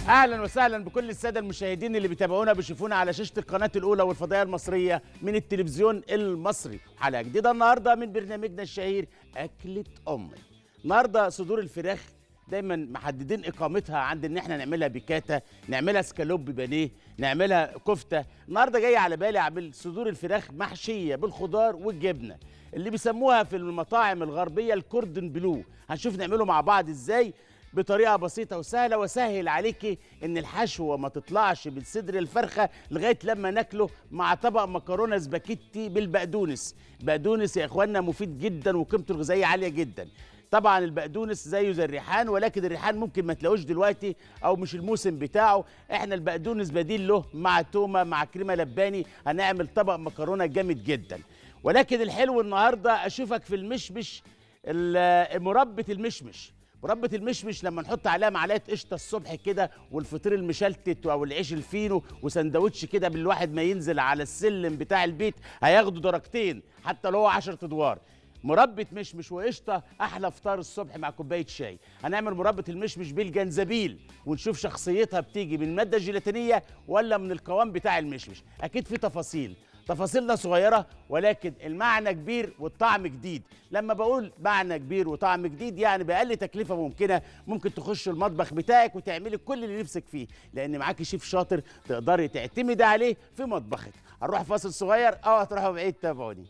اهلا وسهلا بكل الساده المشاهدين اللي بيتابعونا بيشوفونا على شاشه القناه الاولى والفضائيه المصريه من التلفزيون المصري. حلقه جديده النهارده من برنامجنا الشهير اكله امي. النهارده صدور الفراخ دايما محددين اقامتها عند ان احنا نعملها بيكاتا، نعملها سكالوب بانيه، نعملها كفته. النهارده جاي على بالي اعمل صدور الفراخ محشيه بالخضار والجبنه اللي بيسموها في المطاعم الغربيه الكوردون بلو. هنشوف نعمله مع بعض ازاي بطريقه بسيطه وسهله، وسهل عليكي ان الحشوه ما تطلعش من صدر الفرخه لغايه لما ناكله مع طبق مكرونه سباكيتي بالبقدونس. بقدونس يا اخوانا مفيد جدا وقيمته الغذائيه عاليه جدا. طبعا البقدونس زيه زي الريحان، ولكن الريحان ممكن ما تلاقوش دلوقتي او مش الموسم بتاعه. احنا البقدونس بديل له مع تومه مع كريمه لباني، هنعمل طبق مكرونه جامد جدا. ولكن الحلو النهارده اشوفك في المشمش، مربى المشمش. مربى المشمش لما نحط عليها معلقه قشطه الصبح كده، والفطير المشلتت او العيش الفينو وسندوتش كده، بالواحد ما ينزل على السلم بتاع البيت هياخدوا درجتين حتى لو هو 10 ادوار. مربى مشمش وقشطه احلى فطار الصبح مع كوبايه شاي. هنعمل مربى المشمش بالجنزبيل ونشوف شخصيتها بتيجي من الماده الجيلاتينيه ولا من القوام بتاع المشمش. اكيد في تفاصيلنا صغيرة ولكن المعنى كبير والطعم جديد. لما بقول معنى كبير وطعم جديد يعني بأقل تكلفة ممكنة ممكن تخش المطبخ بتاعك وتعملي كل اللي نفسك فيه، لأن معاكي شيف شاطر تقدري تعتمدي عليه في مطبخك. هنروح فاصل صغير أو هتروحوا بعيد، تابعوني.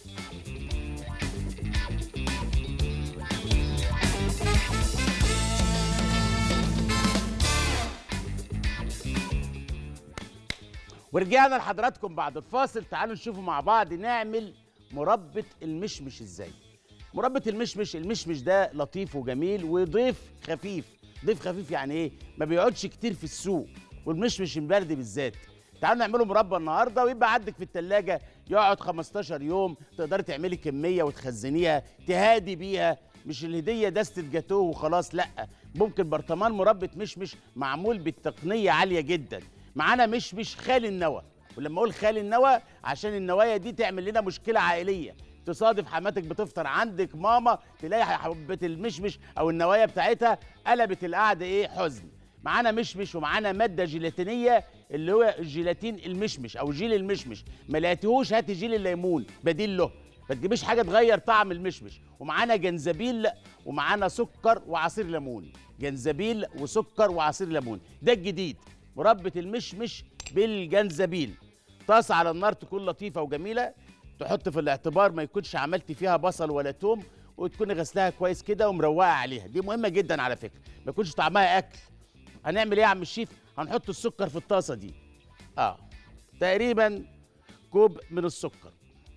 ورجعنا لحضراتكم بعد الفاصل. تعالوا نشوفوا مع بعض نعمل مربى المشمش ازاي. مربى المشمش ده لطيف وجميل وضيف خفيف. ضيف خفيف يعني ايه؟ ما بيقعدش كتير في السوق، والمشمش البلدي بالذات. تعالوا نعمله مربى النهارده ويبقى عندك في التلاجة يقعد 15 يوم، تقدري تعملي كميه وتخزنيها تهادي بيها. مش الهديه دستة جاتوه وخلاص، لا، ممكن برطمان مربى مشمش معمول بالتقنيه عاليه جدا. معانا مشمش خالي النوى، ولما اقول خالي النوى عشان النوايا دي تعمل لنا مشكله عائليه. تصادف حماتك بتفطر عندك ماما تلاقي حبه المشمش او النوايا بتاعتها قلبت القعده ايه، حزن. معانا مشمش ومعانا ماده جيلاتينيه اللي هو الجيلاتين المشمش او جيل المشمش. ما لقيتيهوش هاتي جيل الليمون بديل له، ما تجيبيش حاجه تغير طعم المشمش. ومعانا جنزبيل ومعانا سكر وعصير ليمون. جنزبيل وسكر وعصير ليمون ده الجديد. مربى المشمش بالجنزبيل. طاسه على النار تكون لطيفه وجميله، تحط في الاعتبار ما يكونش عملت فيها بصل ولا توم، وتكون غسلها كويس كده ومروقه عليها. دي مهمه جدا على فكره، ما يكونش طعمها اكل. هنعمل ايه يا عم الشيف؟ هنحط السكر في الطاسه دي، تقريبا كوب من السكر.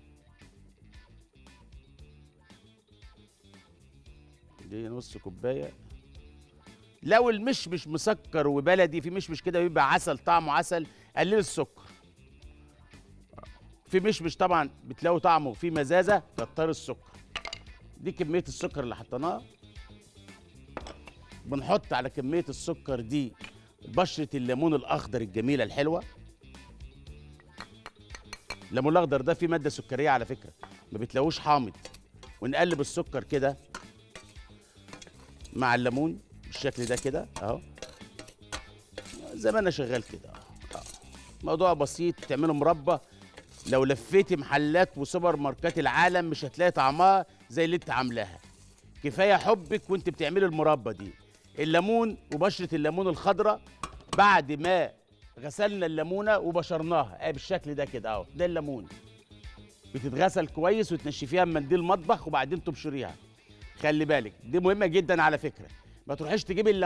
دي نص كوبايه. لو المشمش مسكر وبلدي، في مشمش كده بيبقى عسل طعمه عسل، قلل السكر. في مشمش طبعا بتلاقوا طعمه فيه مزازه، كتر السكر. دي كميه السكر اللي حطيناها. بنحط على كميه السكر دي بشره الليمون الاخضر الجميله الحلوه. الليمون الاخضر ده فيه ماده سكريه على فكره، ما بتلاقوش حامض. ونقلب السكر كده مع الليمون بالشكل ده كده اهو، زي ما انا شغال كده اهو. موضوع بسيط، تعملوا مربى. لو لفيتي محلات وسوبر ماركات العالم مش هتلاقي طعمها زي اللي انت عاملاها. كفايه حبك وانت بتعملي المربى دي. الليمون وبشره الليمون الخضراء بعد ما غسلنا الليمونه وبشرناها بالشكل ده كده اهو، ده الليمون. بتتغسل كويس وتنشفيها بمنديل مطبخ وبعدين تبشريها. خلي بالك دي مهمه جدا على فكره. ما تروحيش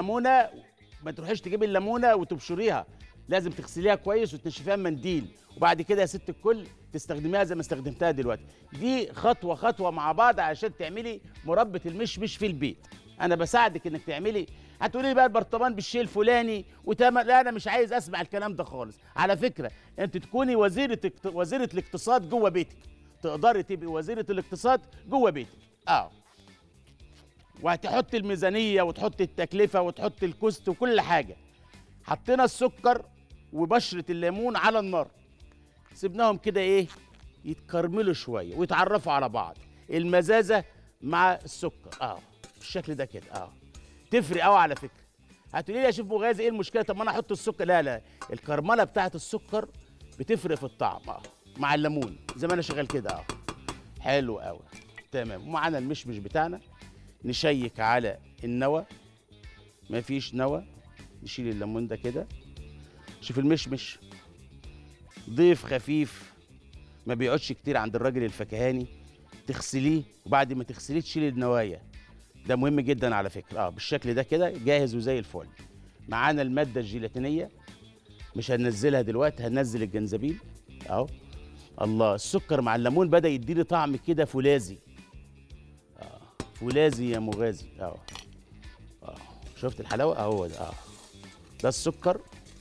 تجيبي الليمونه وتبشريها، لازم تغسليها كويس وتنشفيها بمنديل، وبعد كده يا ست الكل تستخدميها زي ما استخدمتها دلوقتي. دي خطوه خطوه مع بعض عشان تعملي مربى المشمش في البيت. انا بساعدك انك تعملي. هتقولي لي بقى البرطمان بالشيء الفلاني لا، انا مش عايز اسمع الكلام ده خالص. على فكره انت تكوني وزيره الاقتصاد جوه بيتك، تقدري تبقي وزيره الاقتصاد جوه بيتك وهتحط الميزانيه وتحط التكلفه وتحط الكوست وكل حاجه. حطينا السكر وبشره الليمون على النار، سيبناهم كده ايه يتكرملوا شويه ويتعرفوا على بعض. المزازه مع السكر بالشكل ده كده تفرق قوي على فكره. هتقولي لي يا شيف مغازي ايه المشكله؟ طب ما انا احط السكر. لا لا، الكرمله بتاعت السكر بتفرق في الطعم مع الليمون زي ما انا شغال كده حلو قوي. تمام. ومعانا المشمش بتاعنا، نشيك على النوى. مفيش نوى، نشيل الليمون ده كده. شوف المشمش ضيف خفيف، ما بيقعدش كتير عند الراجل الفكهاني. تغسليه وبعد ما تغسليه تشيل النوايا، ده مهم جدا على فكره. بالشكل ده كده جاهز وزي الفل. معانا الماده الجيلاتينيه، مش هننزلها دلوقتي، هننزل الجنزبيل اهو. الله، السكر مع الليمون بدا يديني طعم كده فولاذي. فولاذي يا مغازي شفت الحلاوه اهو ده. ده السكر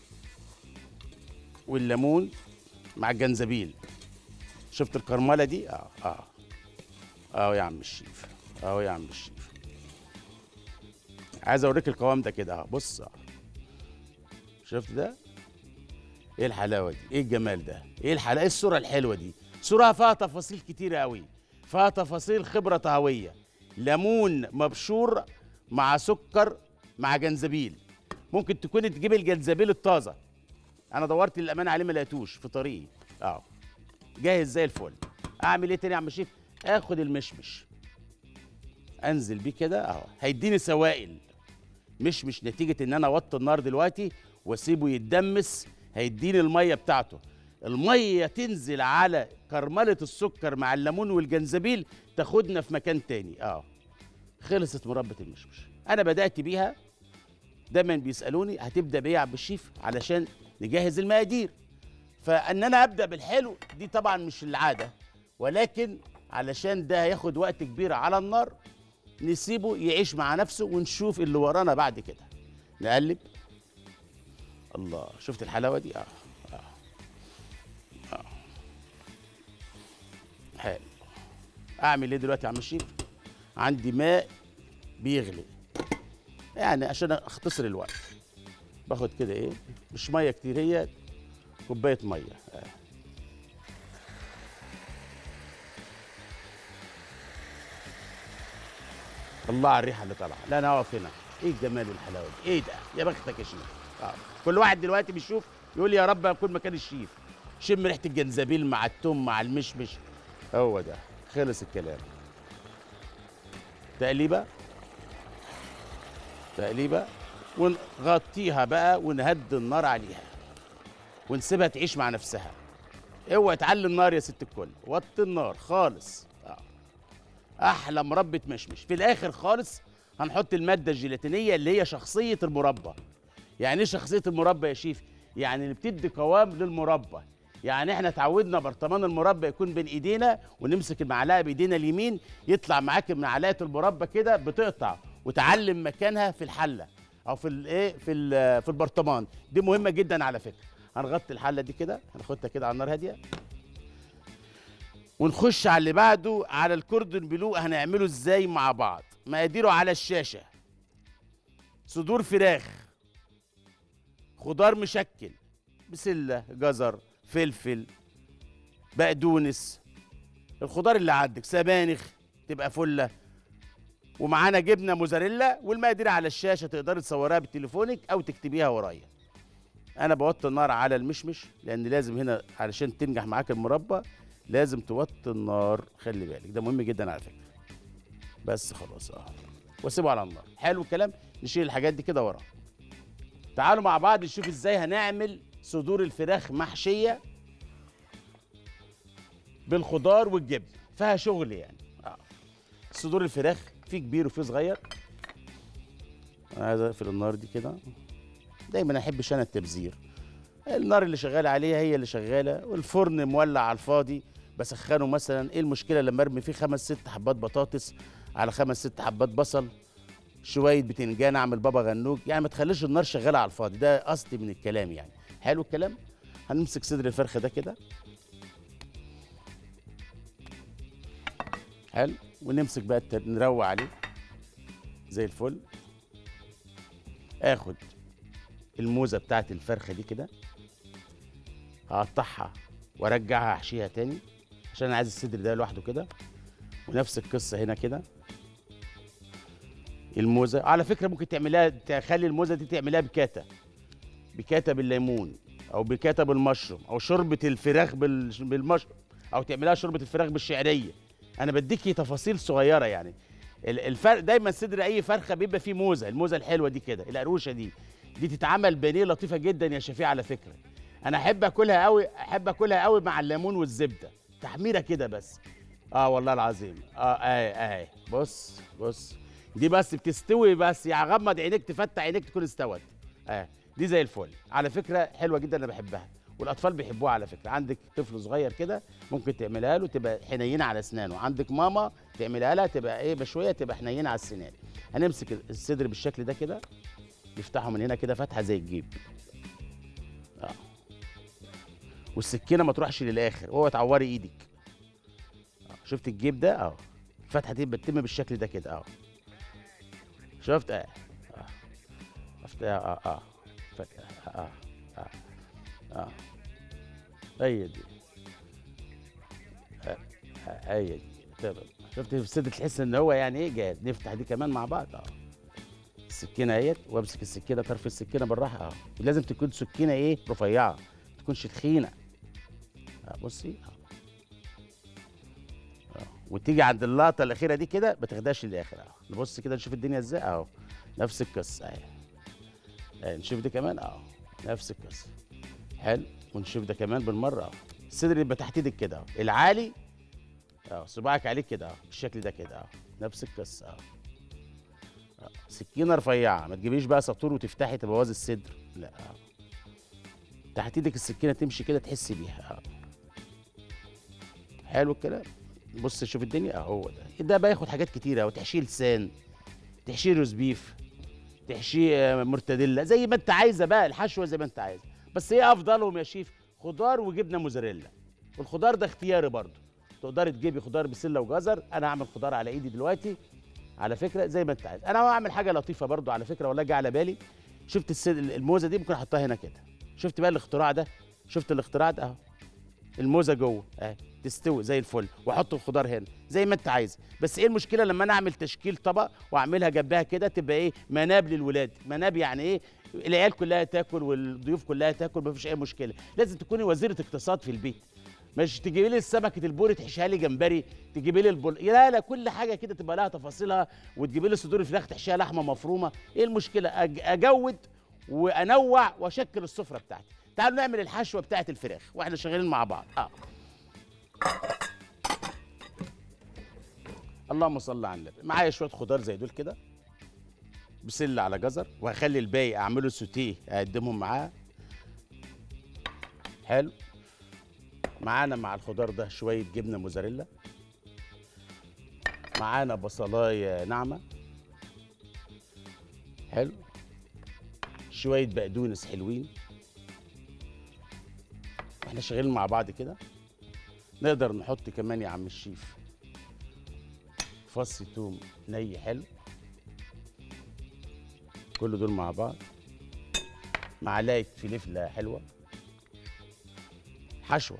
والليمون مع الجنزبيل. شفت الكرمله دي اهو يا عم الشيف، اهو يا عم الشيف. عايز اوريك القوام ده كده بص شفت ده؟ ايه الحلاوه دي؟ ايه الجمال ده؟ ايه الحلاوه؟ ايه الصوره الحلوه دي؟ صوره فيها تفاصيل كتيره قوي، فيها تفاصيل خبره طهويه. ليمون مبشور مع سكر مع جنزبيل. ممكن تكون تجيب الجنزبيل الطازه، انا دورت للامانه عليه ما لقيتوش في طريقي جاهز زي الفل. اعمل ايه تاني يا عم الشيف؟ اخد المشمش انزل بيه كده هيديني سوائل. مش نتيجه ان انا اوطي النار دلوقتي واسيبه يتدمس، هيديني الميه بتاعته. الميه تنزل على كرمله السكر مع الليمون والجنزبيل، تاخدنا في مكان تاني. خلصت مربى المشمش. انا بدات بيها، دايما بيسالوني هتبدا بايه يا عم الشيف علشان نجهز المقادير. فان انا ابدا بالحلو دي طبعا مش العاده، ولكن علشان ده هياخد وقت كبير على النار نسيبه يعيش مع نفسه ونشوف اللي ورانا بعد كده. نقلب. الله، شفت الحلاوه دي؟ حلو. اعمل ايه دلوقتي يا عم الشيف؟ عندي ماء بيغلي، يعني عشان اختصر الوقت باخد كده ايه، مش ميه كتير، هي كوبايه ميه. الله على الريحه اللي طالعه. لا انا اقف هنا، ايه الجمال والحلاوه دي؟ ايه ده؟ يا بختك يا شيف. كل واحد دلوقتي بيشوف يقول يا رب اكون مكان الشيف. شم ريحه الجنزبيل مع التوم مع المشمش، هو ده. خلص الكلام. تقليبه تقليبه ونغطيها بقى ونهدي النار عليها ونسيبها تعيش مع نفسها. اوعي تعلي النار يا ست الكل، وطي النار خالص. احلى مربى مشمش. في الاخر خالص هنحط الماده الجيلاتينيه اللي هي شخصيه المربى. يعني ايه شخصيه المربى يا شيف؟ يعني اللي بتدي قوام للمربى. يعني احنا اتعودنا برطمان المربى يكون بين ايدينا ونمسك المعلقه بايدينا اليمين، يطلع معاك معلقه المربى كده بتقطع وتعلم مكانها في الحله او في الايه في البرطمان. دي مهمه جدا على فكره. هنغطي الحله دي كده، هناخدها كده على النار هاديه ونخش على اللي بعده، على الكوردون بلو. هنعمله ازاي مع بعض؟ مقاديره على الشاشه. صدور فراخ، خضار مشكل، بسله، جزر، فلفل، بقدونس، الخضار اللي عندك، سبانخ تبقى فله، ومعانا جبنه موزاريلا. والمقادير على الشاشه، تقدري تصوريها بتليفونك او تكتبيها ورايا. انا بوطي النار على المشمش لان لازم هنا علشان تنجح معاك المربى لازم توطي النار. خلي بالك ده مهم جدا على فكره. بس خلاص واسيبه على النار. حلو الكلام. نشيل الحاجات دي كده ورا. تعالوا مع بعض نشوف ازاي هنعمل صدور الفراخ محشيه بالخضار والجبن. فيها شغل يعني. صدور الفراخ في كبير وفي صغير. انا عايز اقفل النار دي كده. دايما احبش انا التبذير، النار اللي شغاله عليها هي اللي شغاله، والفرن مولع على الفاضي بسخنه مثلا. ايه المشكله لما ارمي فيه 5 6 حبات بطاطس على 5 6 حبات بصل، شويه بتنجان، اعمل بابا غنوج؟ يعني ما تخليش النار شغاله على الفاضي، ده قصدي من الكلام يعني. حلو الكلام. هنمسك صدر الفرخه ده كده حلو، ونمسك بقى نروق عليه زي الفل. اخد الموزه بتاعت الفرخه دي كده، هقطعها وارجعها احشيها تاني عشان انا عايز الصدر ده لوحده كده. ونفس القصه هنا كده. الموزه على فكره ممكن تعملها، تخلي الموزه دي تعملها بكاتا بالليمون، او بكاتا بالمشروم، او شوربه الفراخ بالمشروم، او تعملها شوربه الفراخ بالشعريه. انا بديكي تفاصيل صغيره يعني. الفرق دايما صدر اي فرخه بيبقى فيه موزه، الموزه الحلوه دي كده، القروشه دي تتعمل بانيه لطيفه جدا يا شفيع على فكره. انا احب اكلها قوي، احب اكلها قوي مع الليمون والزبده، تحميره كده بس. اه والله العظيم. اهي بص بص، دي بس بتستوي، بس يعني غمض عينيك تفتح عينيك تكون استوت. دي زي الفل على فكره، حلوه جدا انا بحبها، والاطفال بيحبوها على فكره. عندك طفل صغير كده ممكن تعملها له تبقى حنينه على اسنانه، عندك ماما تعملها لها تبقى ايه بشويه تبقى حنينه على السنان. هنمسك الصدر بالشكل ده كده، نفتحه من هنا كده فتحه زي الجيب. والسكينه ما تروحش للاخر اوعي تعوري ايدك. شفت الجيب ده اهو، الفتحه دي بتتم بالشكل ده كده اهو. شفت شفت هي دي هي دي تمام. شفت الصدر تحس ان هو يعني ايه جاهز. نفتح دي كمان مع بعض السكينه اهيت، وامسك السكينه طرف السكينه بالراحه لازم تكون سكينه ايه رفيعه، ما تكونش تخينه. بصي وتيجي عند اللقطه الاخيره دي كده ما تاخدهاش للاخر نبص كده نشوف الدنيا ازاي نفس القصه نشوف دي كمان نفس القصه. حلو. ونشوف ده كمان بالمره الصدر يبقى تحت ايدك كده العالي صباعك عليه كده بالشكل ده كده نفس القصه سكينه رفيعه، ما تجيبيش بقى ساطور وتفتحي تبوظي الصدر، لا تحت ايدك السكينه تمشي كده تحسي بيها. حلو الكلام. بص شوف الدنيا هو ده بياخد حاجات كتيره، وتحشيه لسان، تحشيه روز بيف، تحشيه مرتديلا، زي ما انت عايزه بقى الحشوه زي ما انت عايزه. بس ايه افضلهم يا شيف؟ خضار وجبنه موزاريلا. والخضار ده اختياري برضه، تقدري تجيبي خضار بسله وجزر. انا هعمل خضار على ايدي دلوقتي على فكره زي ما انت عايز. انا هعمل حاجه لطيفه برضه على فكره والله جه على بالي. شفت الموزه دي ممكن احطها هنا كده. شفت بقى الاختراع ده؟ شفت الاختراع ده الموزه جوه تستوي زي الفل، واحط الخضار هنا زي ما انت عايز. بس ايه المشكله لما انا اعمل تشكيل طبق واعملها جنبها كده تبقى ايه مناب للولاد. مناب يعني ايه؟ العيال كلها تاكل والضيوف كلها تاكل، مفيش اي مشكله. لازم تكوني وزيره اقتصاد في البيت، مش تجيبي لي السمكه البوري تحشيها لي جمبري، تجيبي لي لا كل حاجه كده تبقى لها تفاصيلها، وتجيبي لي صدور الفراخ تحشيها لحمه مفرومه. ايه المشكله؟ اجود وانوع واشكل السفره بتاعتي. تعالوا نعمل الحشوه بتاعت الفراخ واحنا شغالين مع بعض. اللهم صل على النبي. معايا شويه خضار زي دول كده، بسله على جزر، وهخلي الباقي اعمله سوتيه اقدمهم معاه. حلو. معانا مع الخضار ده شويه جبنه موزاريلا، معانا بصلايه ناعمه. حلو. شويه بقدونس حلوين. احنا شغالين مع بعض كده. نقدر نحط كمان يا عم الشيف فص توم ني حلو. كل دول مع بعض. معلقه فلفله حلوه. حشوه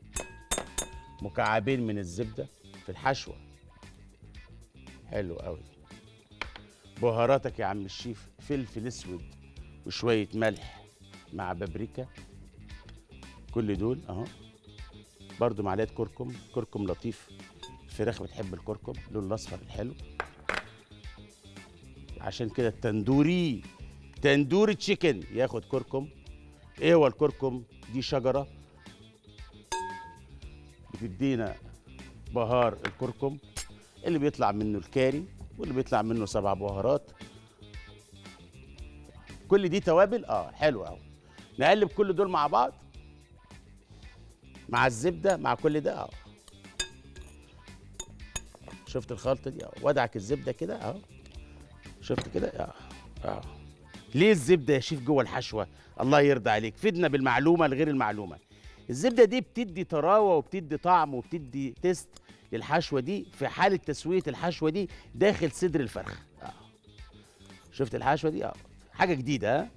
مكعبين من الزبده في الحشوه. حلو قوي. بهاراتك يا عم الشيف، فلفل اسود وشويه ملح مع بابريكا. كل دول برضو معلقه كركم لطيف، الفراخ بتحب الكركم، اللون الاصفر الحلو. عشان كده التندوري تندوري تشيكن ياخد كركم. ايه هو الكركم؟ دي شجره بتدينا بهار الكركم اللي بيطلع منه الكاري واللي بيطلع منه 7 بهارات. كل دي توابل حلوه قوي. نقلب كل دول مع بعض مع الزبده مع كل ده شفت الخلطه دي وادعك الزبده كده شفت كده ليه الزبده يا شيف جوه الحشوه؟ الله يرضى عليك، فدنا بالمعلومه لغير المعلومه. الزبده دي بتدي طراوه وبتدي طعم وبتدي تيست للحشوه دي في حاله تسويه الحشوه دي داخل صدر الفرخ. شفت الحشوه دي حاجه جديده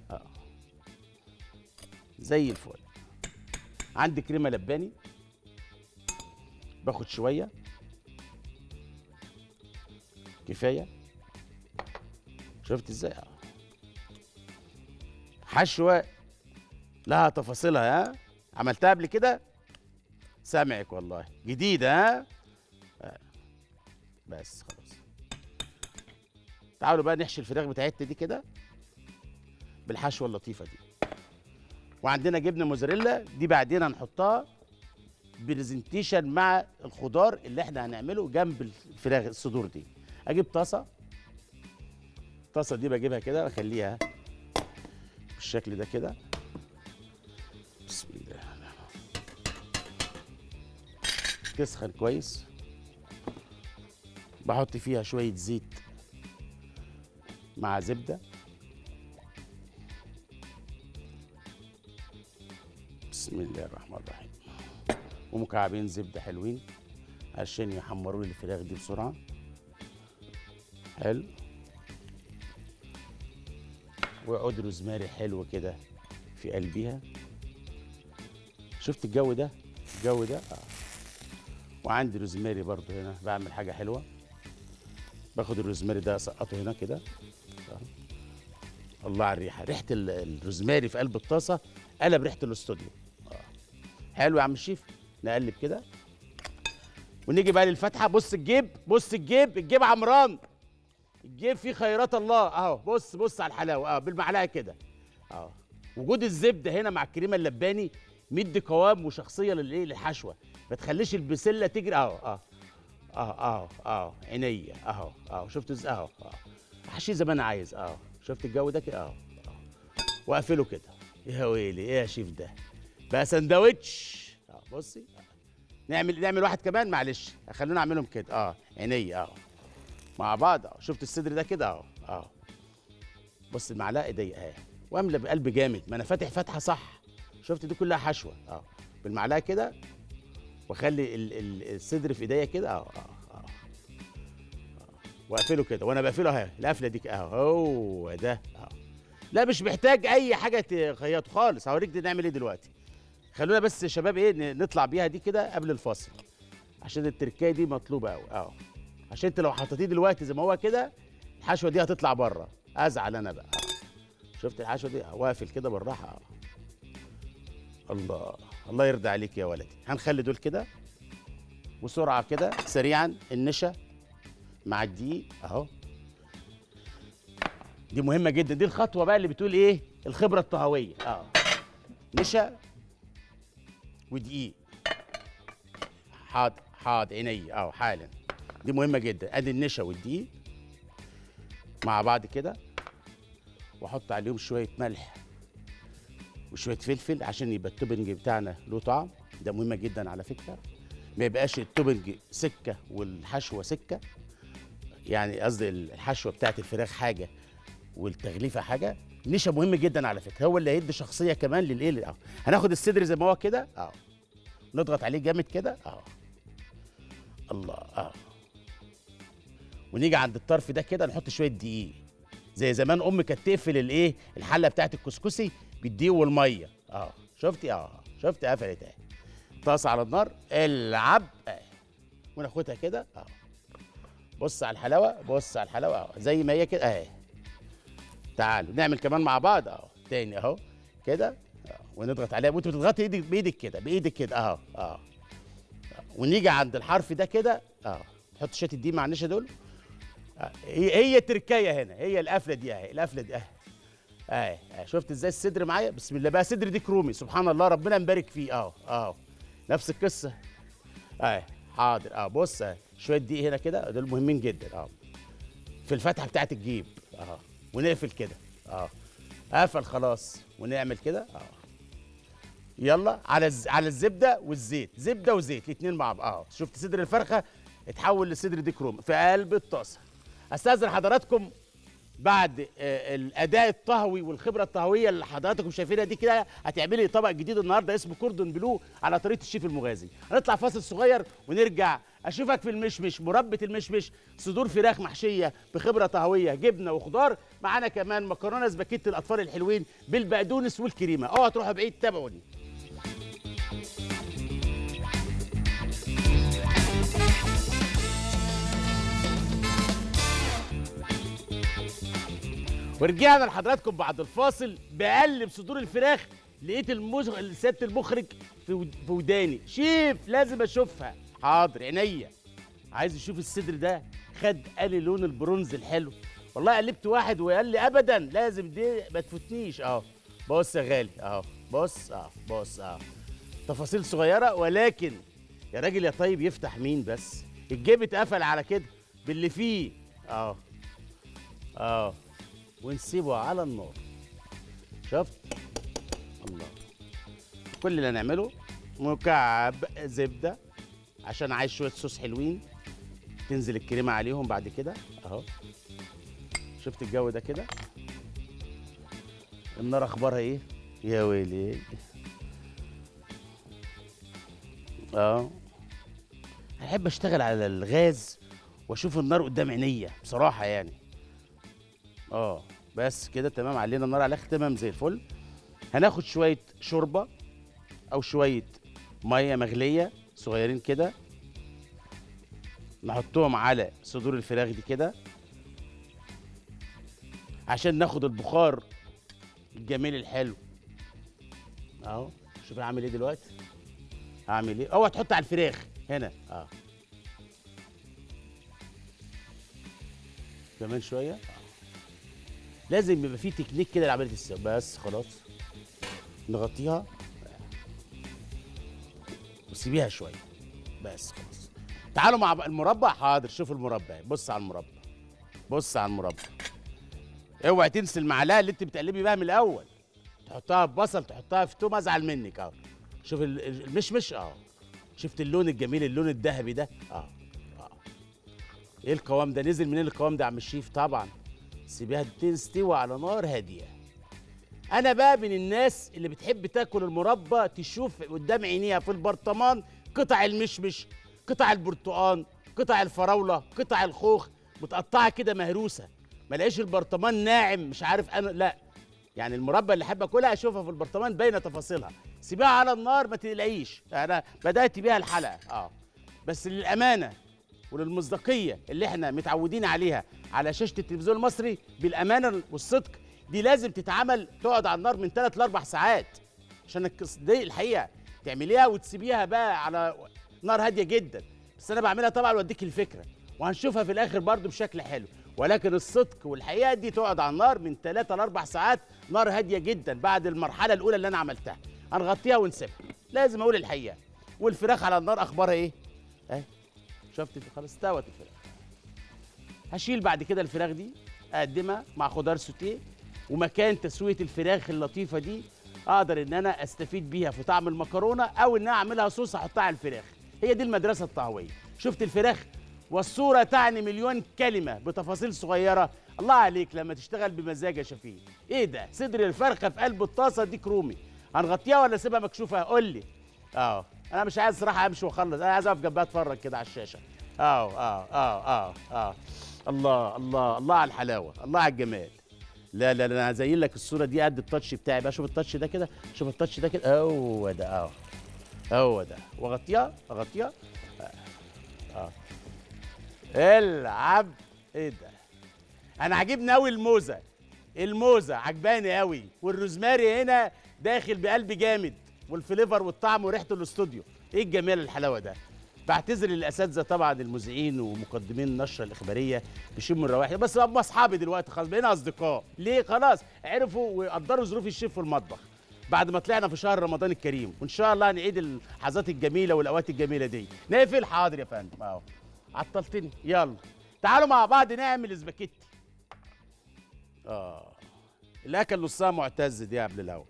زي الفل. عندي كريمه لباني، باخد شويه كفايه. شفت ازاي؟ حشوه لها تفاصيلها. ها، عملتها قبل كده؟ سامعك والله جديده. ها، بس خلاص. تعالوا بقى نحشي الفراخ بتاعتنا دي كده بالحشوه اللطيفه دي. وعندنا جبنه موزاريلا دي بعدين هنحطها برزنتيشن مع الخضار اللي احنا هنعمله جنب الفراخ الصدور دي. اجيب طاسه، الطاسه دي بجيبها كده واخليها بالشكل ده كده. بسم الله. تسخن كويس، بحط فيها شويه زيت مع زبده. بسم الله الرحمن الرحيم. ومكعبين زبده حلوين عشان يحمروا لي الفراخ دي بسرعه. حلو. وعود روزماري حلو كده في قلبيها. شفت الجو ده؟ الجو ده وعندي روزماري برضو هنا، بعمل حاجه حلوه. باخد الروزماري ده اسقطه هنا كده. الله على الريحه، ريحه الروزماري في قلب الطاسه قلب ريحه الاستوديو. حلو يا عم الشيف. نقلب كده ونيجي بقى للفتحه. بص الجيب، بص الجيب، الجيب عمران، الجيب فيه خيرات الله اهو. بص بص على الحلاوه بالمعلقه كده اهو. وجود الزبده هنا مع الكريمه اللباني مدي قوام وشخصيه للايه، للحشوه. ما تخليش البسله تجري اهو اهو عينيا اهو شفت ازاي اهو احشيه زي ما انا عايز اهو. شفت الجو ده كده اهو واقفله كده. يا ويلي ايه يا شيف ده بقى سندوتش. بصي نعمل واحد كمان معلش، خلونا اعملهم كده عينيا اهو مع بعض اهو. شفت الصدر ده كده اهو بص المعلقه دي اهي، واملى بقلب جامد، ما انا فاتح فتحه صح. شفت دي كلها حشوه بالمعلقه كده، واخلي الصدر في ايديا كده واقفله كده. وانا بقفله اهي القفله دي اهو. هو ده لا مش محتاج اي حاجه تخيطه خالص. هوريك دي نعمل ايه دلوقتي. خلونا بس يا شباب ايه نطلع بيها دي كده قبل الفاصل، عشان التركايه دي مطلوبه قوي عشان انت لو حطيتيه دلوقتي زي ما هو كده الحشوه دي هتطلع بره، ازعل انا بقى. شفت الحشوه دي واقفل كده بالراحه الله يرضى عليك يا ولدي. هنخلي دول كده وسرعه كده سريعا. النشا مع الدقيق اهو، دي مهمه جدا. دي الخطوه بقى اللي بتقول ايه، الخبره الطهويه نشا ودقيق. حاضر عيني حالا. دي مهمه جدا. ادي النشا والدقيق مع بعض كده، واحط عليهم شويه ملح وشويه فلفل عشان يبقى التوبنج بتاعنا له طعم. ده مهمه جدا على فكره، ما يبقاش التوبنج سكه والحشوه سكه. يعني قصدي الحشوه بتاعت الفراخ حاجه والتغليفه حاجه. نشا مهم جدا على فكره، هو اللي هيدي شخصيه كمان للايه هناخد الصدر زي ما هو كده نضغط عليه جامد كده الله ونيجي عند الطرف ده كده نحط شويه دقيق زي زمان امي كانت تقفل الايه، الحله بتاعت الكسكسي بالدقيق والميه شفتي شفتي قفلت اهي. طاسه على النار، العب وناخدها كده بص على الحلاوه، بص على الحلاوه زي ما هي كده اهي. تعالوا نعمل كمان مع بعض تاني اهو كده ونضغط عليها. وانت بتضغطي ايدك بايدك كده، بايدك كده ونيجي عند الحرف ده كده نحط شويه الدقيق مع النشا دول. هي التركايه هنا، هي القفله دي اهي، القفله دي اهي شفت ازاي الصدر معايا؟ بسم الله بقى. صدر ديك رومي سبحان الله، ربنا مبارك فيه نفس القصه حاضر بص شويه دقيق هنا كده، دول مهمين جدا في الفتحه بتاعت الجيب ونقفل كده قفل خلاص. ونعمل كده يلا على الزبده والزيت، زبده وزيت الاثنين مع بعض شفت صدر الفرخه اتحول لصدر ديك رومي في قلب الطاسه. استاذن حضراتكم بعد الاداء الطهوي والخبره الطهويه اللي حضراتكم شايفينها دي كده، هتعملي طبق جديد النهارده اسمه كوردون بلو على طريقه الشيف المغازي. هنطلع فاصل صغير ونرجع اشوفك في المشمش، مربى المشمش، صدور فراخ محشيه بخبره طهويه، جبنه وخضار، معانا كمان مكرونه سباكيتي الاطفال الحلوين بالبقدونس والكريمه. اوعوا تروحوا بعيد، تابعوني. ورجعنا لحضراتكم بعد الفاصل. بقلب صدور الفراخ لقيت سياده المخرج في وداني. شيف لازم اشوفها. حاضر عينيا. عايز اشوف الصدر ده. قال لي لون البرونز الحلو. والله قلبت واحد وقال لي ابدا لازم دي ما تفوتنيش. اهو بص يا غالي اهو. بص تفاصيل صغيره ولكن يا راجل يا طيب يفتح مين بس. الجيب اتقفل على كده باللي فيه. ونسيبه على النار. شفت؟ الله. كل اللي هنعمله مكعب زبده عشان عايز شويه صوص حلوين. تنزل الكريمه عليهم بعد كده اهو. شفت الجو ده كده؟ النار اخبارها ايه؟ يا ويلي. احب اشتغل على الغاز واشوف النار قدام عينيا بصراحه يعني. بس كده تمام. علينا النار على تمام زي الفل. هناخد شويه شوربه او شويه ميه مغليه صغيرين كده، نحطهم على صدور الفراخ دي كده عشان ناخد البخار الجميل الحلو اهو. شوف انا هعمل ايه دلوقتي. هعمل ايه؟ اوعى تحط على الفراخ هنا. كمان شويه. لازم يبقى في تكنيك كده لعمليه السوا. بس خلاص نغطيها وسيبيها شويه. بس خلاص. تعالوا مع المربى. حاضر. شوف المربى. بص على المربى. اوعي تنسي المعلقه اللي انت بتقلبي بيها من الاول. تحطها في بصل، تحطها في توم، ازعل منك اهو. شوف المشمش شفت اللون الجميل، اللون الذهبي ده. ايه القوام ده؟ نزل منين القوام ده يا عم الشيف؟ طبعا سيبيها تستوي على نار هاديه. انا بقى من الناس اللي بتحب تاكل المربى تشوف قدام عينيها في البرطمان قطع المشمش، قطع البرتقان، قطع الفراوله، قطع الخوخ متقطعه كده مهروسه. ما الاقيش البرطمان ناعم مش عارف انا. لا يعني المربى اللي احب اكلها اشوفها في البرطمان باينه تفاصيلها. سيبيها على النار ما تقلقيش. انا بدات بيها الحلقه بس للامانه وللمصداقيه اللي احنا متعودين عليها على شاشه التلفزيون المصري، بالامانه والصدق دي لازم تتعمل تقعد على النار من 3 ل 4 ساعات عشان دي الحقيقه تعمليها وتسيبيها بقى على نار هاديه جدا. بس انا بعملها طبعا واديك الفكره وهنشوفها في الاخر برضو بشكل حلو. ولكن الصدق والحقيقه دي تقعد على النار من 3 ل 4 ساعات نار هاديه جدا بعد المرحله الاولى اللي انا عملتها. هنغطيها ونسيبها. لازم اقول الحقيقه. والفراخ على النار اخبارها ايه؟ شفت خلاص استوت الفراخ. هشيل بعد كده الفراخ دي اقدمها مع خضار سوتيه. ومكان تسويه الفراخ اللطيفه دي اقدر ان انا استفيد بيها في طعم المكرونه او ان انا اعملها صوص احطها على الفراخ. هي دي المدرسه الطهويه. شفت الفراخ والصوره تعني مليون كلمه بتفاصيل صغيره. الله عليك لما تشتغل بمزاج يا شفيق. ايه ده؟ صدر الفرخه في قلب الطاسه دي كرومي. هنغطيها ولا اسيبها مكشوفه؟ قول لي. انا مش عايز صراحه امشي واخلص. انا عايز اقف جنبها اتفرج كده على الشاشه. الله الله الله على الحلاوه. الله على الجمال. لا انا هزين لك الصوره دي قد التاتش بتاعي بقى. شوف التاتش ده كده. شوف التاتش ده كده. هو ده هو ده. واغطيها اغطيها. العب. ايه ده؟ انا عاجبني قوي الموزه عجباني قوي. والروزماري هنا داخل بقلب جامد. والفليفر والطعم وريحه الاستوديو. ايه الجمال الحلاوه ده؟ بعتذر للاساتذه طبعا المذيعين ومقدمين النشره الاخباريه بيشموا الروائح. بس هم اصحابي دلوقتي خلاص بقينا اصدقاء. ليه؟ خلاص عرفوا وقدروا ظروف الشيف في المطبخ بعد ما طلعنا في شهر رمضان الكريم. وان شاء الله هنعيد اللحظات الجميله والاوقات الجميله دي. نقفل. حاضر يا فندم. عطلتني. يلا تعالوا مع بعض نعمل سباكيتي. الاكل نصها معتز دي يا قبل الهوا.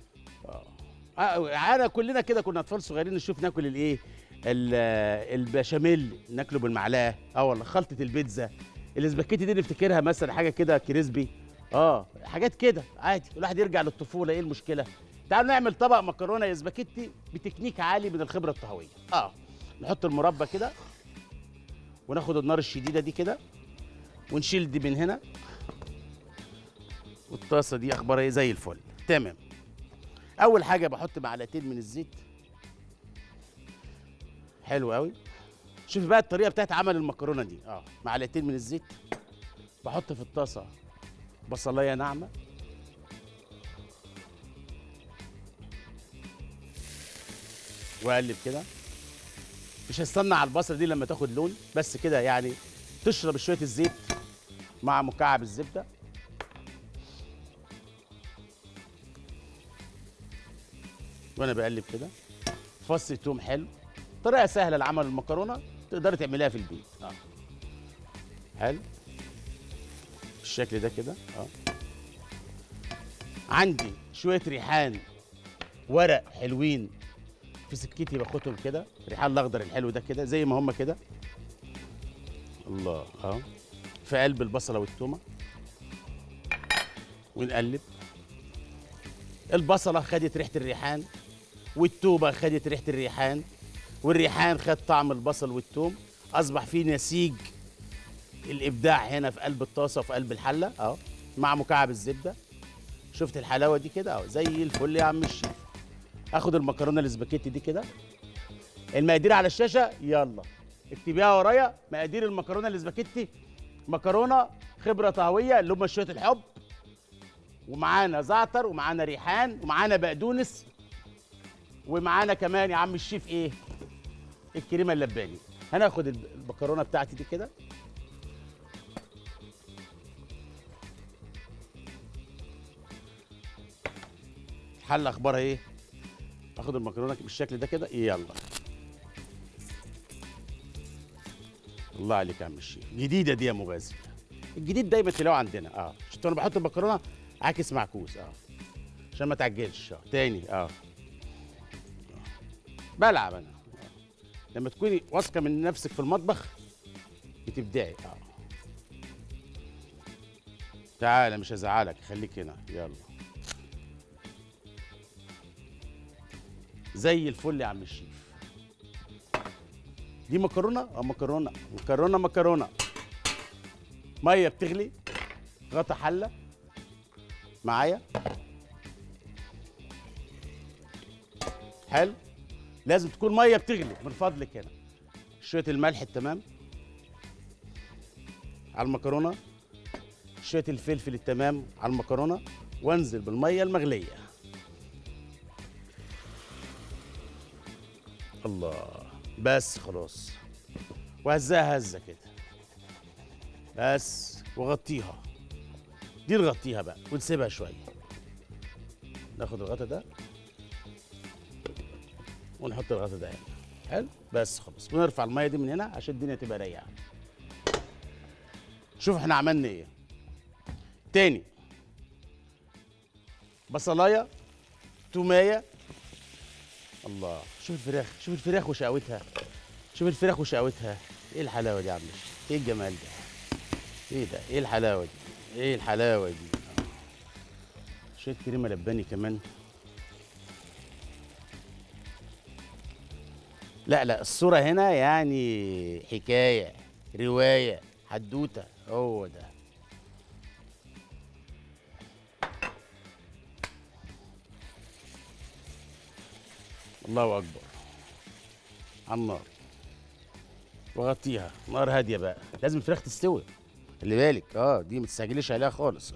انا كلنا كده كنا اطفال صغيرين نشوف ناكل الايه البشاميل ناكله بالمعلقه. والله خلطه البيتزا. الاسباجيتي دي نفتكرها مثلا حاجه كده كريسبي. حاجات كده عادي. الواحد يرجع للطفوله. ايه المشكله؟ تعالوا نعمل طبق مكرونه اسباجيتي بتكنيك عالي من الخبره الطهويه. نحط المربى كده وناخد النار الشديده دي كده ونشيل دي من هنا. والطاسه دي اخبارها ايه؟ زي الفل. تمام. اول حاجه بحط معلقتين من الزيت. حلو قوي. شوف بقى الطريقه بتاعت عمل المكرونه دي. معلقتين من الزيت. بحط في الطاسه بصلايه ناعمه، واقلب كده. مش هستنى على البصله دي لما تاخد لون، بس كده يعني تشرب شويه الزيت مع مكعب الزبده. وانا بقلب كده فص توم حلو. طريقه سهله لعمل المكرونه، تقدري تعمليها في البيت. حلو بالشكل ده كده. عندي شويه ريحان ورق حلوين في سكتي، باخدهم كده. الريحان الاخضر الحلو ده كده زي ما هم كده. الله. في قلب البصله والتومه، ونقلب. البصله خدت ريحه الريحان، والتومه خدت ريحه الريحان، والريحان خد طعم البصل والتوم. اصبح في نسيج الابداع هنا في قلب الطاسه وفي قلب الحله مع مكعب الزبده. شفت الحلاوه دي كده؟ زي الفل يا عم الشيف. اخد المكرونه الاسباجيتي دي كده. المقادير على الشاشه، يلا اكتبيها ورايا. مقادير المكرونه الاسباجيتي: مكرونه خبره طهويه اللي هم شويه الحب، ومعانا زعتر، ومعانا ريحان، ومعانا بقدونس، ومعانا كمان يا عم الشيف ايه؟ الكريمه اللباني. هناخد المكرونه بتاعتي دي كده. الحله اخبارها ايه؟ اخد المكرونه بالشكل ده كده. يلا. الله عليك يا عم الشيف، جديده دي يا مغازي. الجديد دايما تلاقوه عندنا. شفت انا بحط المكرونه عاكس معكوس عشان ما تعجلش. تاني بلعب انا. لما تكوني واثقه من نفسك في المطبخ بتبدعي. تعالى مش هزعلك، خليك هنا. يلا زي الفل يا عم الشيف. دي مكرونه مكرونه ميه بتغلي. غطا حله معايا. حلو. لازم تكون ميه بتغلي من فضلك. هنا شويه الملح التمام على المكرونه، شويه الفلفل التمام على المكرونه، وانزل بالميه المغليه. الله. بس خلاص. وهزها هزه كده بس، وغطيها. دي نغطيها بقى ونسيبها شويه. ناخد الغطا ده ونحط الغطا ده هنا. حلو. بس خلاص. ونرفع الميه دي من هنا عشان الدنيا تبقى رايقه. شوف احنا عملنا ايه. تاني: بصلايه، تومايه. الله. شوف الفراخ وشقاوتها. ايه الحلاوه دي يا عم؟ ايه الجمال ده؟ ايه ده؟ ايه الحلاوه دي؟ شويه كريمه لباني كمان. لا الصوره هنا يعني حكايه، روايه، حدوته. هو ده. الله اكبر. على النار وغطيها نار هاديه بقى. لازم الفراخ تستوي، خلي بالك. دي ما تستعجليش عليها خالص.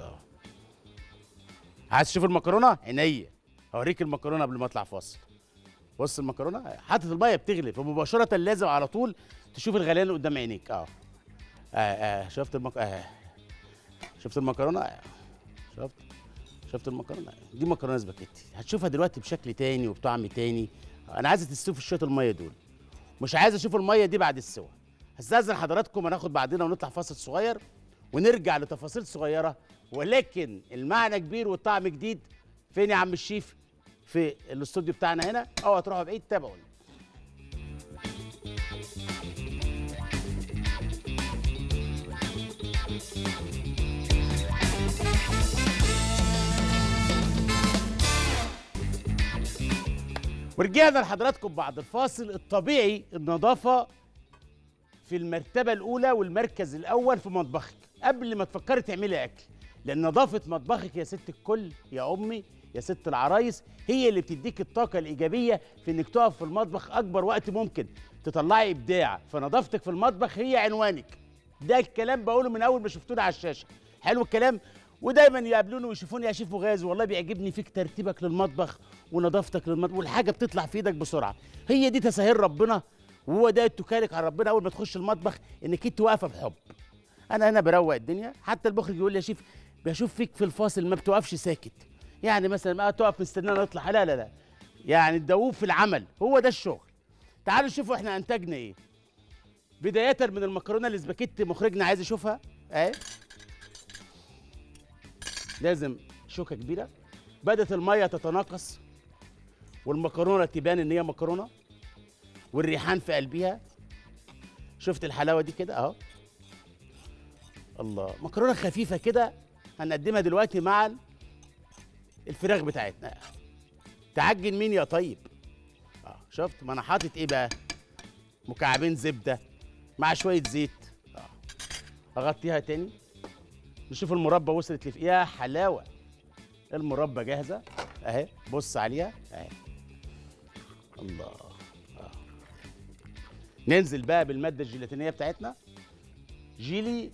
عايز تشوف المكرونه؟ عينيا. هوريك المكرونه قبل ما اطلع فاصل. بص المكرونه حاطط الميه بتغلي، فمباشره لازم على طول تشوف الغليان قدام عينيك. شفت شفت المكرونه؟ شفت المكرونه؟ دي مكرونه سباكيتي. هتشوفها دلوقتي بشكل تاني وبطعم تاني. انا عايزه تستوي في شويه الميه دول، مش عايز اشوف الميه دي بعد السوا. هستاذن حضراتكم، هناخد بعدين ونطلع فاصل صغير ونرجع لتفاصيل صغيره، ولكن المعنى كبير والطعم جديد. فين يا عم الشيف؟ في الاستوديو بتاعنا هنا. هتروحوا بعيد. تابعوني. ورجعنا لحضراتكم بعد الفاصل. الطبيعي النظافة في المرتبة الأولى والمركز الأول في مطبخك قبل ما تفكري تعملي أكل، لأن نظافة مطبخك يا ست الكل، يا أمي، يا ست العرايس، هي اللي بتديك الطاقة الإيجابية في إنك تقف في المطبخ أكبر وقت ممكن تطلعي إبداع. فنظافتك في المطبخ هي عنوانك. ده الكلام بقوله من أول ما شفتونا على الشاشة. حلو الكلام. ودايما يقابلوني ويشوفوني يا شيف مغازي، والله بيعجبني فيك ترتيبك للمطبخ ونظافتك للمطبخ، والحاجه بتطلع في ايدك بسرعه. هي دي تساهيل ربنا، وهو ده التكالك على ربنا اول ما تخش المطبخ، انك انت واقفه بحب. انا هنا بروق الدنيا، حتى المخرج يقول لي يا شيف بشوف فيك في الفاصل ما بتوقفش ساكت، يعني مثلا ما تقف مستنانا نطلع، لا لا لا، يعني الدؤوب في العمل، هو ده الشغل. تعالوا شوفوا احنا انتجنا ايه. بدايه من المكرونه الاسباجيتي، مخرجنا عايز يشوفها اهي. لازم شوكه كبيره. بدات الميه تتناقص والمكرونه تبان ان هي مكرونه والريحان في قلبها. شفت الحلاوه دي كده اهو. الله، مكرونه خفيفه كده هنقدمها دلوقتي مع الفراخ بتاعتنا. تعجن مين يا طيب؟ شفت ما انا حاطط ايه بقى؟ مكعبين زبده مع شويه زيت. اغطيها تاني نشوف المربى وصلت لفين. يا حلاوه، المربى جاهزه اهي، بص عليها اهي. الله. ننزل بقى بالماده الجيلاتينيه بتاعتنا. جيلي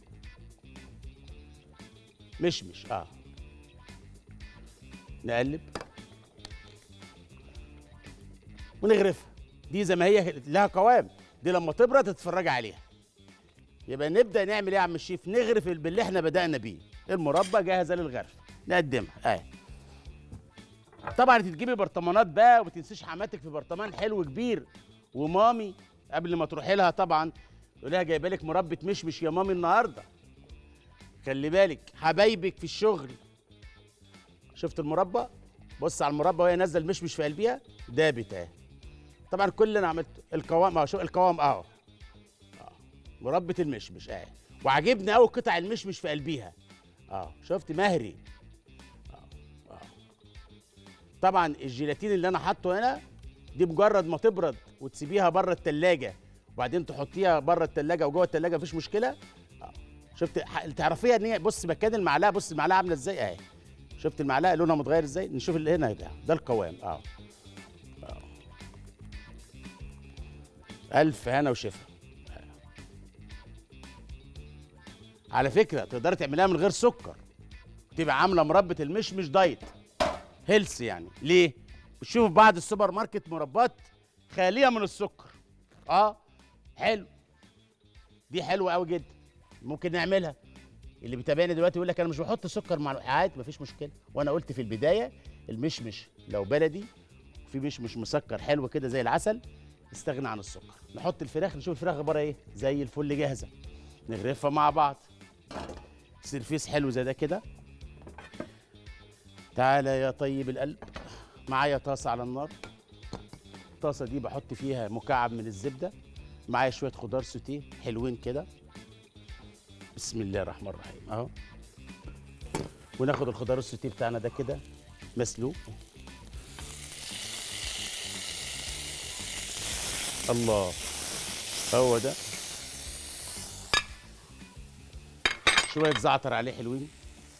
مشمش نقلب ونغرفها. دي زي ما هي لها قوام، دي لما تبرد تتفرج عليها. يبقى نبدا نعمل ايه يا عم الشيف؟ نغرف باللي احنا بدانا بيه. المربى جاهزه للغرف، نقدمها اهي. طبعا تجيبي برطمانات بقى، وما تنسيش حماتك في برطمان حلو كبير، ومامي قبل ما تروحي لها طبعا تقول لها جايبه لك مربى مشمش يا مامي النهارده. خلي بالك حبايبك في الشغل. شفت المربى؟ بص على المربى وهي نازله المشمش في قلبها، دابت اهي. طبعا كل اللي انا عملته القوام اهو، شوف القوام اهو. مربى المشمش اهي، وعجبني قوي قطع المشمش في قلبيها. شفت مهري. طبعا الجيلاتين اللي انا حاطه هنا دي مجرد ما تبرد وتسيبيها بره التلاجة، وبعدين تحطيها بره التلاجة وجوه التلاجة مفيش مشكله. شفت تعرفيها ان هي، بص مكان المعلقه، بص المعلقه عامله ازاي اهي. شفت المعلقه لونها متغير ازاي؟ نشوف اللي هنا ده القوام الف هنا وشفا. على فكره تقدري تعمليها من غير سكر، تبقى عامله مربى المشمش دايت هيلث. يعني ليه؟ بتشوف بعض السوبر ماركت مربات خاليه من السكر. حلو، دي حلوه قوي جدا، ممكن نعملها. اللي بيتابعني دلوقتي يقول لك انا مش بحط سكر مع الوقعات، مفيش مشكله. وانا قلت في البدايه المشمش لو بلدي في مشمش مسكر حلو كده زي العسل، استغنى عن السكر. نحط الفراخ، نشوف الفراخ اخبارها ايه. زي الفل جاهزه، نغرفها مع بعض. سيرفيس حلو زي ده كده. تعالى يا طيب القلب، معايا طاسه على النار. الطاسه دي بحط فيها مكعب من الزبده، معايا شويه خضار سوتيه حلوين كده. بسم الله الرحمن الرحيم اهو. وناخد الخضار السوتيه بتاعنا ده كده مسلوق. الله، هو ده. شويه زعتر عليه حلوين.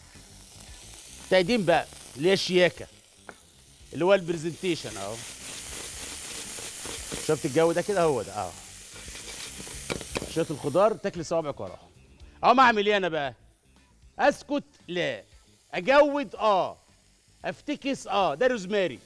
تقديم بقى اللي هي الشياكه، اللي هو البرزنتيشن اهو. شفت الجو ده كده؟ هو ده شويه الخضار تاكلي صوابعك وراهم. ما اعمل ايه انا بقى؟ اسكت؟ لا. اجود؟ افتكس؟ ده روزماري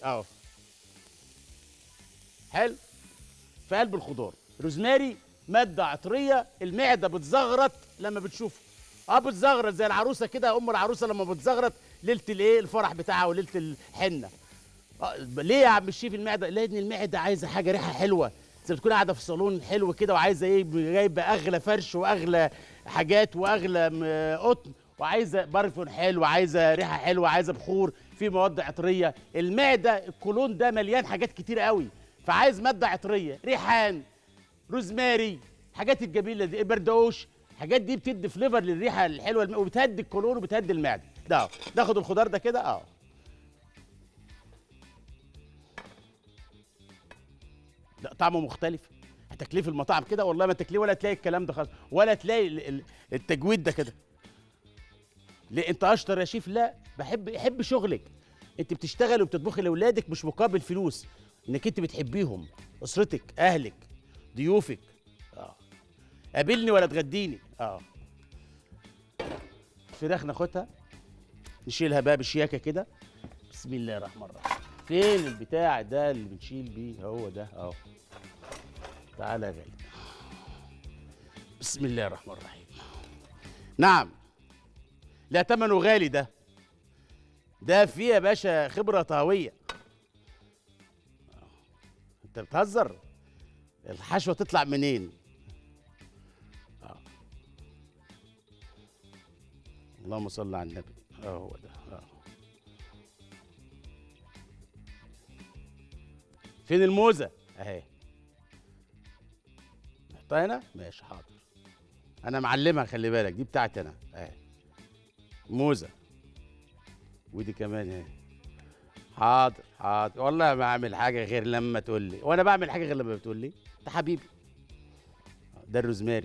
حلو في قلب الخضار. روزماري ماده عطريه، المعده بتزغرط لما بتشوفه. بتزغرط زي العروسه كده، ام العروسه لما بتزغرط ليله الايه الفرح بتاعها وليله الحنه. ليه يا عم الشيف المعده؟ لان المعده عايزه حاجه ريحه حلوه، زي بتكون قاعده في صالون حلو كده وعايزه ايه، جايبه اغلى فرش واغلى حاجات واغلى قطن، وعايزه برفون حلو، عايزه ريحه حلوه، عايزه بخور، في مواد عطريه. المعده الكولون ده مليان حاجات كتير قوي، فعايز ماده عطريه، ريحان، روزماري، حاجات الجميله دي، البردقوش، الحاجات دي بتدي فليفر للريحه الحلوه وبتهدي الكولون وبتهدي المعده. ده ناخد الخضار ده كده لا طعمه مختلف. هتاكليه في المطاعم كده والله ما تاكليه، ولا تلاقي الكلام ده خالص، ولا تلاقي التجويد ده كده. ليه انت اشطر يا شيف؟ لا، بحب شغلك. انت بتشتغل وبتطبخي لاولادك مش مقابل فلوس، انك انت بتحبيهم، اسرتك، اهلك، ضيوفك. قابلني ولا تغديني. الفراخ ناخدها نشيلها بقى بشياكه كده. بسم الله الرحمن الرحيم. فين البتاع ده اللي بنشيل بيه؟ هو ده اهو. تعالى يا غالي. بسم الله الرحمن الرحيم. نعم. لا تمنه غالي ده فيه يا باشا خبره طهويه. انت بتهزر؟ الحشوه تطلع منين؟ اللهم صل على النبي. هو ده. فين الموزه؟ اهي. نحطها هنا؟ ماشي حاضر. انا معلمها، خلي بالك دي بتاعتي انا اهي. موزه. ودي كمان اهي. حاضر حاضر، والله ما اعمل حاجه غير لما تقول لي، وانا بعمل حاجه غير لما بتقول لي. انت حبيبي. ده الروزماري.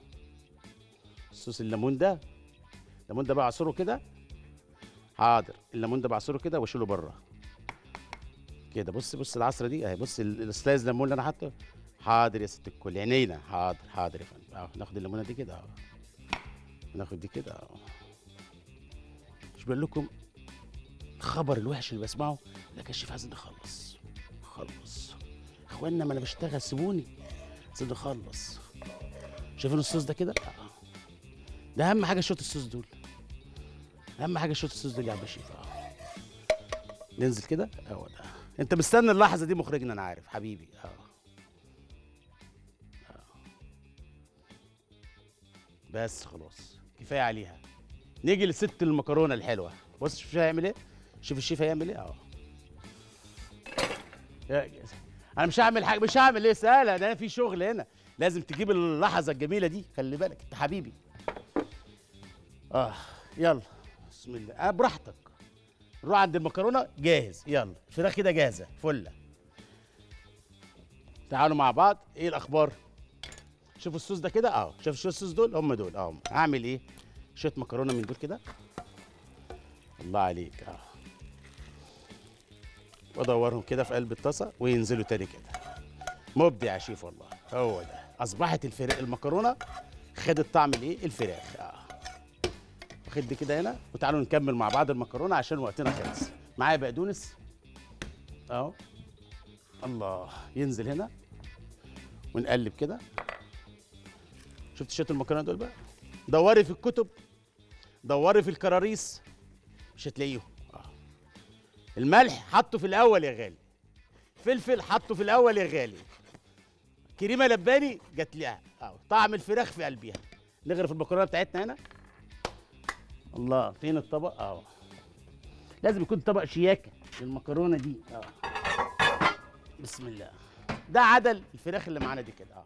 صوص الليمون ده. الليمون ده بعصره كده. حاضر. الليمون ده بعصره كده واشيله بره كده. بص العصره دي اهي. بص السلايز ليمون اللي انا حاطه. حاضر يا ست الكل، عينينا. حاضر حاضر يا فندم. اهو ناخد الليمونه دي كده اهو. ناخد دي كده اهو. مش بقول لكم الخبر الوحش اللي بسمعه؟ لك يا شيف عايزين نخلص. خلص اخوانا، ما انا بشتغل، سيبوني. عايزين نخلص. شايفين الصوص ده كده؟ ده اهم حاجه، شوط الصوص دول. اهم حاجه شوط الصوص دول يا عم الشيف. ننزل كده اهو. ده انت مستني اللحظه دي مخرجنا، انا عارف حبيبي. بس خلاص كفايه عليها. نيجي لست المكرونه الحلوه. بص شوف هيعمل ايه. شوف الشيف هيعمل ايه اهو. انا مش هعمل حاجه، مش هعمل ايه سهله، ده في شغل هنا. لازم تجيب اللحظه الجميله دي، خلي بالك انت حبيبي. يلا بسم الله. براحتك. نروح عند المكرونه جاهز. يلا الفراخ كده جاهزه فله. تعالوا مع بعض. ايه الاخبار؟ شوفوا الصوص ده كده اهو. شوف الصوص دول، هم دول اهو. هعمل ايه؟ شويه مكرونه من دول كده. الله عليك وادورهم كده في قلب الطاسه وينزلوا تاني كده. مبدع يا شيف والله. هو ده. اصبحت المكرونه خدت طعم الايه؟ الفراخ. واخد دي كده هنا. وتعالوا نكمل مع بعض المكرونه عشان وقتنا خلص. معايا بقدونس اهو. الله. ينزل هنا ونقلب كده. شفت شويه المكرونه دول بقى؟ دوري في الكتب، دوري في الكراريس، مش هتلاقيهم. الملح حطه في الاول يا غالي. فلفل حطه في الاول يا غالي. كريمه لباني جت لها طعم الفراخ في قلبها. نغرف المكرونه بتاعتنا هنا. الله. فين الطبق اهو؟ لازم يكون طبق شياكه للمكرونه دي بسم الله. ده عدل الفراخ اللي معانا دي كده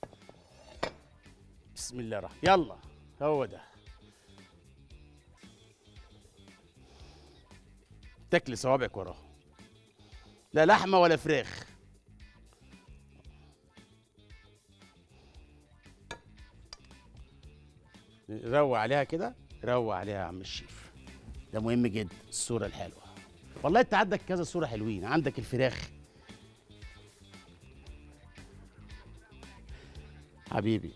بسم الله الرحمن. يلا هو ده. تاكلي صوابعك وراه. لا لحمه ولا فراخ. روق عليها كده. روق عليها يا عم الشيف. ده مهم جدا. الصوره الحلوه. والله انت عندك كذا صوره حلوين. عندك الفراخ حبيبي.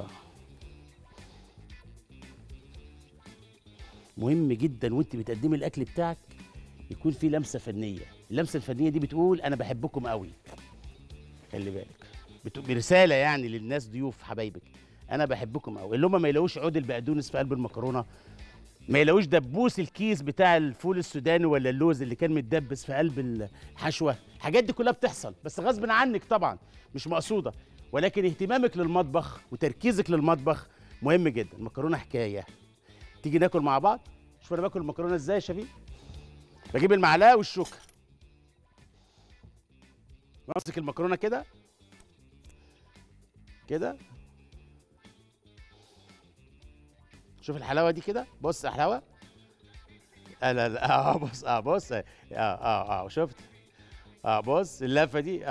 مهم جدا وانت بتقدمي الاكل بتاعك يكون في لمسه فنيه. اللمسه الفنيه دي بتقول انا بحبكم قوي. خلي بالك برساله يعني للناس ضيوف حبايبك. انا بحبكم قوي. اللي هم ما يلاقوش عود البقدونس في قلب المكرونه، ما يلاقوش دبوس الكيس بتاع الفول السوداني ولا اللوز اللي كان متدبس في قلب الحشوه. الحاجات دي كلها بتحصل بس غصب عنك طبعا، مش مقصوده. ولكن اهتمامك للمطبخ وتركيزك للمطبخ مهم جدا. المكرونه حكايه. تيجي ناكل مع بعض. شوف انا باكل المكرونه ازاي يا شفيق. بجيب المعلقه والشوكه، بمسك المكرونه كده كده. شوف الحلاوه دي كده. بص يا حلاوه. لا لا بص شفت. بص اللفه دي.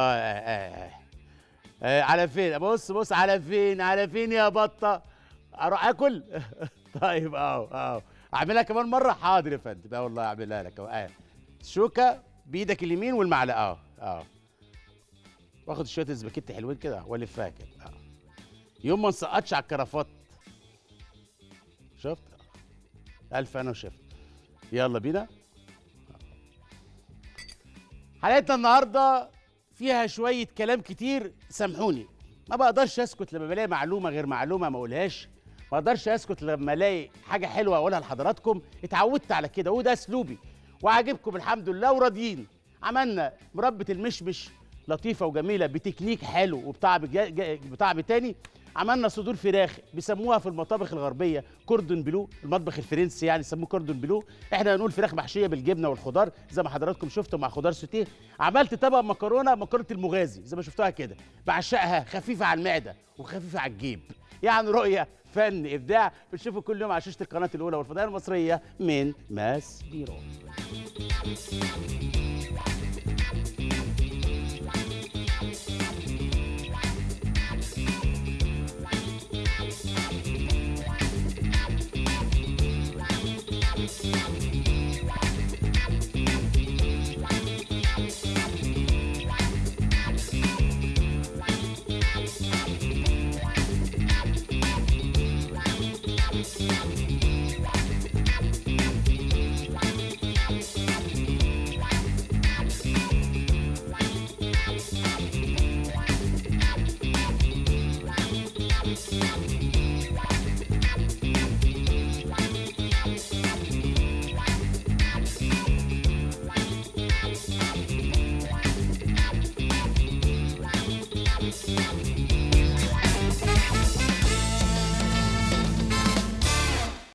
على فين؟ بص على فين؟ على فين يا بطه؟ اروح اكل. طيب اعملها كمان مره. حاضر يا فندم. والله اعملها لك. شوكه بايدك اليمين والمعلقه واخد شويه السباكيتي حلوين كده والفها كده يوم ما نسقطش على الكرافات. شفت؟ الف انا وشفت. يلا بينا. حلقتنا النهارده فيها شويه كلام كتير، سامحوني. ما بقدرش اسكت لما بلاقي معلومه غير معلومه ما اقولهاش. ما اقدرش اسكت لما الاقي حاجه حلوه اقولها لحضراتكم. اتعودت على كده وده اسلوبي وعاجبكم الحمد لله وراضيين. عملنا مربى المشمش لطيفه وجميله بتكنيك حلو وبطعم بطعم تاني. عملنا صدور فراخ بيسموها في المطابخ الغربيه كوردون بلو، المطبخ الفرنسي يعني يسموه كوردون بلو، احنا هنقول فراخ محشيه بالجبنه والخضار زي ما حضراتكم شفتوا مع خضار سوتيه. عملت طبق مكرونه المغازي زي ما شفتوها كده، بعشقها، خفيفه على المعده وخفيفه على الجيب. يعني رؤيه، فن، ابداع، بتشوفوا كل يوم على شاشه القناه الاولى والفضائيه المصريه من ماس بيرو.